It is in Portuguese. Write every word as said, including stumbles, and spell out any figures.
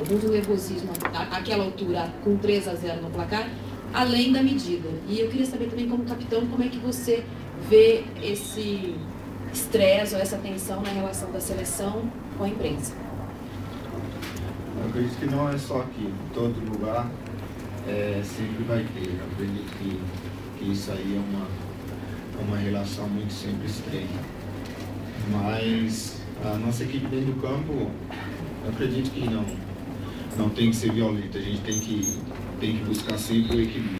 alguns nervosismo àquela altura, com três a zero no placar, além da medida. E eu queria saber também, como capitão, como é que você vê esse estresse ou essa tensão na relação da seleção com a imprensa? Eu acredito que não é só aqui, em todo lugar é, sempre vai ter. Eu acredito que, que isso aí é uma, uma relação muito sempre estreita. Mas a nossa equipe dentro do campo, eu acredito que não, não tem que ser violenta. A gente tem que, tem que buscar sempre o equilíbrio.